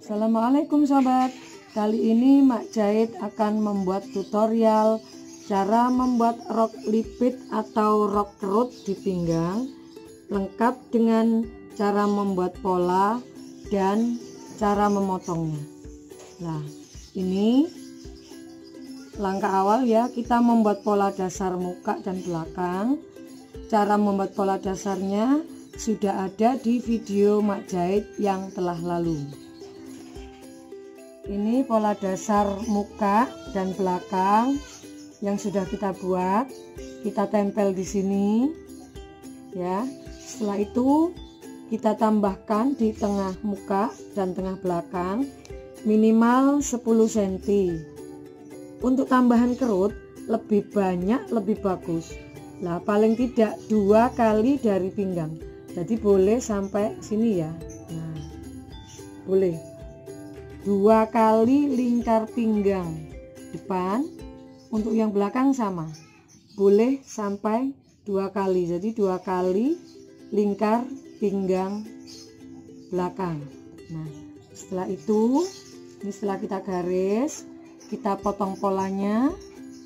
Assalamualaikum sobat. Kali ini Mak Jahit akan membuat tutorial cara membuat rok lipit atau rok kerut di pinggang, lengkap dengan cara membuat pola dan cara memotongnya. Nah, ini langkah awal ya, kita membuat pola dasar muka dan belakang. Cara membuat pola dasarnya sudah ada di video Mak Jahit yang telah lalu. Ini pola dasar muka dan belakang yang sudah kita buat, kita tempel di sini ya. Setelah itu kita tambahkan di tengah muka dan tengah belakang minimal 10 cm. Untuk tambahan kerut lebih banyak lebih bagus. Nah, paling tidak 2 kali dari pinggang. Jadi boleh sampai sini ya. Nah, boleh 2 kali lingkar pinggang depan. Untuk yang belakang sama, boleh sampai 2 kali. Jadi 2 kali lingkar pinggang belakang. Nah, setelah itu ini setelah kita garis, kita potong polanya.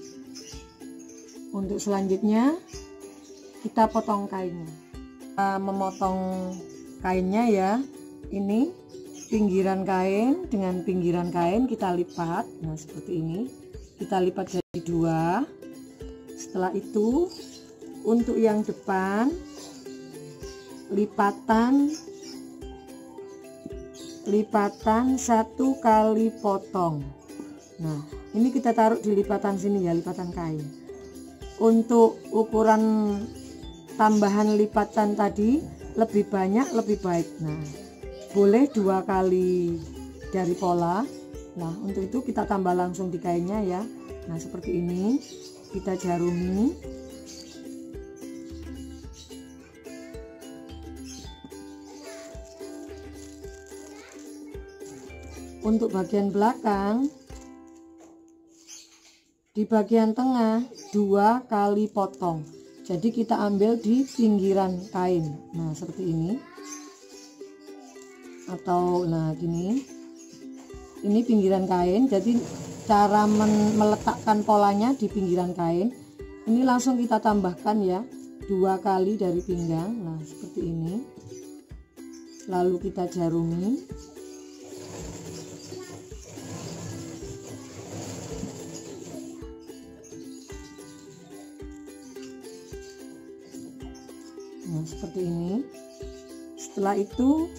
Untuk selanjutnya kita potong kainnya. Kita memotong kainnya ya. Ini pinggiran kain dengan pinggiran kain kita lipat. Nah, seperti ini kita lipat jadi 2. Setelah itu untuk yang depan lipatan 1 kali potong. Nah, ini kita taruh di lipatan sini ya, lipatan kain. Untuk ukuran tambahan lipatan tadi lebih banyak lebih baik. Nah, boleh 2 kali dari pola. Nah, untuk itu kita tambah langsung di kainnya ya. Nah, seperti ini kita jarumi. Untuk bagian belakang, di bagian tengah 2 kali potong. Jadi kita ambil di pinggiran kain. Nah, seperti ini. Atau nah gini, ini pinggiran kain. Jadi cara meletakkan polanya di pinggiran kain ini langsung kita tambahkan ya, 2 kali dari pinggang. Nah, seperti ini, lalu kita jarumi. Nah, seperti ini. Setelah itu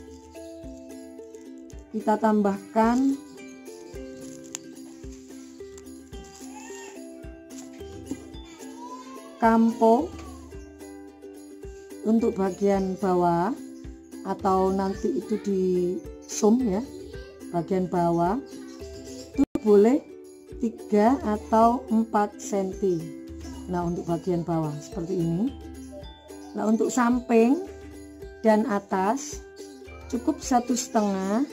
kita tambahkan kampo untuk bagian bawah, atau nanti itu di sum ya, bagian bawah itu boleh 3 atau 4 cm. Nah, untuk bagian bawah seperti ini. Nah, untuk samping dan atas cukup 1,5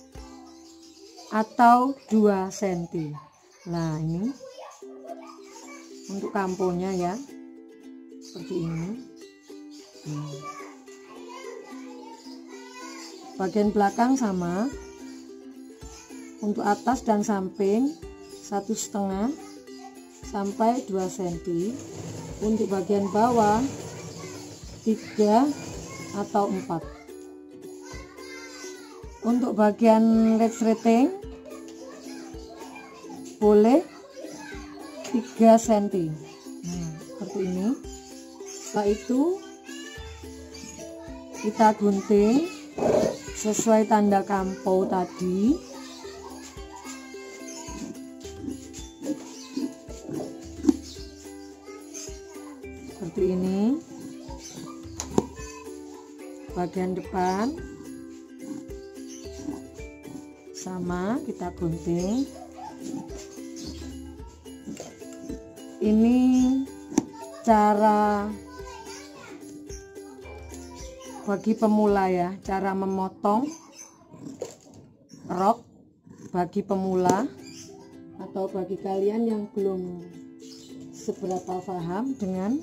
atau 2 cm. Nah, ini untuk kamponya ya, seperti ini. Bagian belakang sama, untuk atas dan samping 1,5 sampai 2 cm. Untuk bagian bawah 3 atau 4. Untuk bagian resleting boleh 3 cm. Nah, seperti ini. Setelah itu kita gunting sesuai tanda kampo tadi. Seperti ini. Bagian depan sama, kita gunting. Ini cara bagi pemula ya, cara memotong rok bagi pemula atau bagi kalian yang belum seberapa paham dengan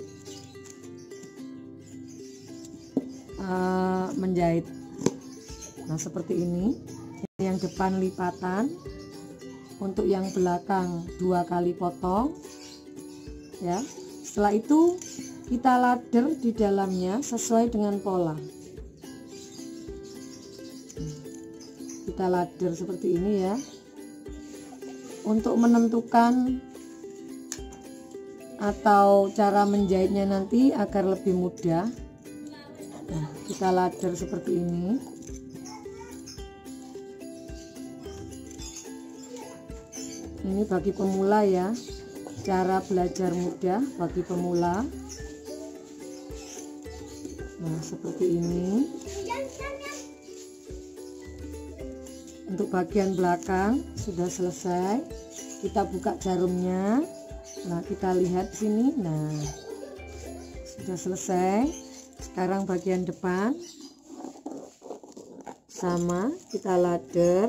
menjahit. Nah, seperti ini yang depan lipatan, untuk yang belakang 2 kali potong ya. Setelah itu kita ladder di dalamnya sesuai dengan pola. Kita ladder seperti ini ya, untuk menentukan atau cara menjahitnya nanti agar lebih mudah. Nah, kita ladder seperti ini. Ini bagi pemula ya, cara belajar mudah bagi pemula. Nah, seperti ini. Untuk bagian belakang sudah selesai. Kita buka jarumnya. Nah, kita lihat sini. Nah, sudah selesai. Sekarang bagian depan sama, kita ladder.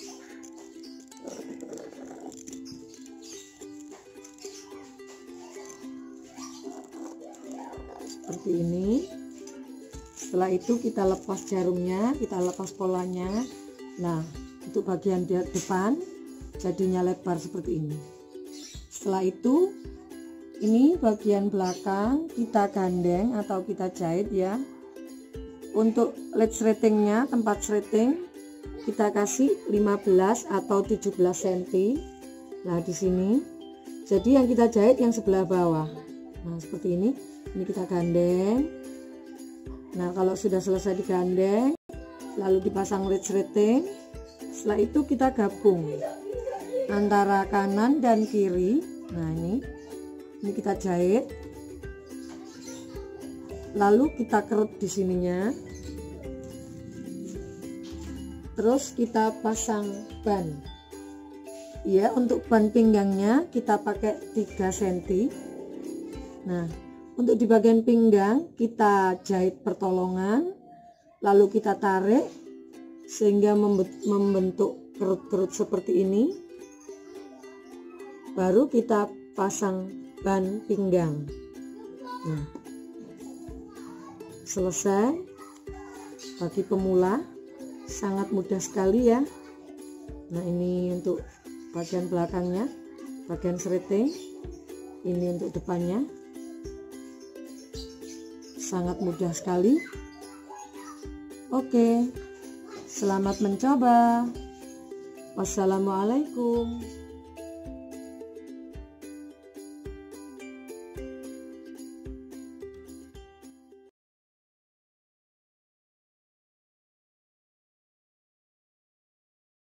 Seperti ini. Setelah itu kita lepas jarumnya, kita lepas polanya. Nah, untuk bagian depan jadinya lebar seperti ini. Setelah itu ini bagian belakang kita gandeng atau kita jahit ya. Untuk led threadingnya, tempat threading kita kasih 15 atau 17 cm. Nah, di sini. Jadi yang kita jahit yang sebelah bawah. Nah, seperti ini. Ini kita gandeng. Nah, kalau sudah selesai digandeng, lalu dipasang led threading. Setelah itu kita gabung antara kanan dan kiri. Nah, ini kita jahit. Lalu kita kerut di sininya. Terus kita pasang ban. Ya, untuk ban pinggangnya kita pakai 3 cm. Nah, untuk di bagian pinggang kita jahit pertolongan, lalu kita tarik sehingga membentuk kerut-kerut seperti ini. Baru kita pasang ban pinggang. Nah, selesai. Bagi pemula sangat mudah sekali ya. Nah, ini untuk bagian belakangnya, bagian threading. Ini untuk depannya. Sangat mudah sekali. Oke, selamat mencoba. Wassalamualaikum.